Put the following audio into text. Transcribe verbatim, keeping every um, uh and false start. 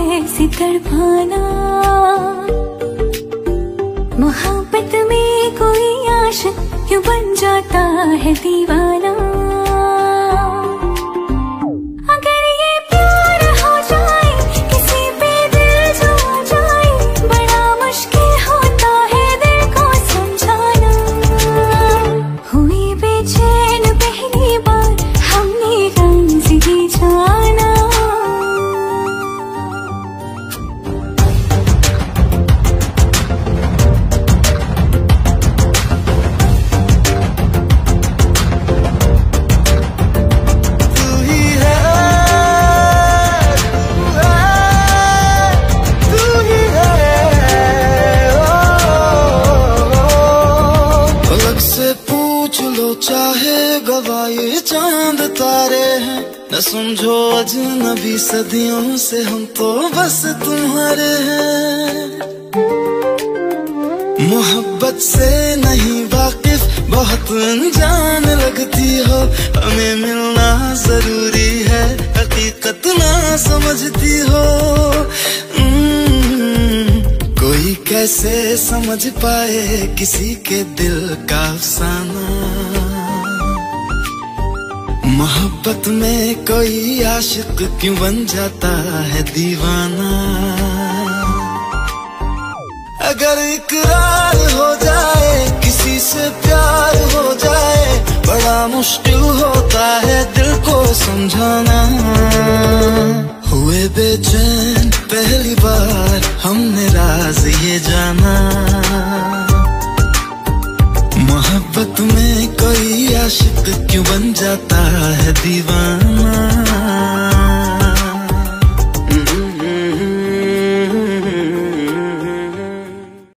ऐसी तड़पाना, मोहब्बत में कोई आशिक क्यों बन जाता है दीवाना। अगर ये प्यार हो जाए किसी पे दिल जो आ जाए, बड़ा मुश्किल होता है दिल को समझाना। हुई बेचैन पहली बार हमने रंज़ी जाना। चाहे गवाए चांद तारे हैं, न समझो अजनबी सदियों से हम तो बस तुम्हारे हैं। मोहब्बत से नहीं वाकिफ बहुत अनजान लगती हो, हमें मिलना जरूरी है हकीकत ना समझती हो। कोई कैसे समझ पाए किसी के दिल का अफसाना, मोहब्बत में कोई आशिक क्यों बन जाता है दीवाना। अगर इकरार हो जाए किसी से प्यार हो जाए, बड़ा मुश्किल होता है दिल को समझाना। हुए बेचैन पहली बार हमने राज ये जाना, मोहब्बत में कोई आशिक क्यों बन जाता है दीवाना।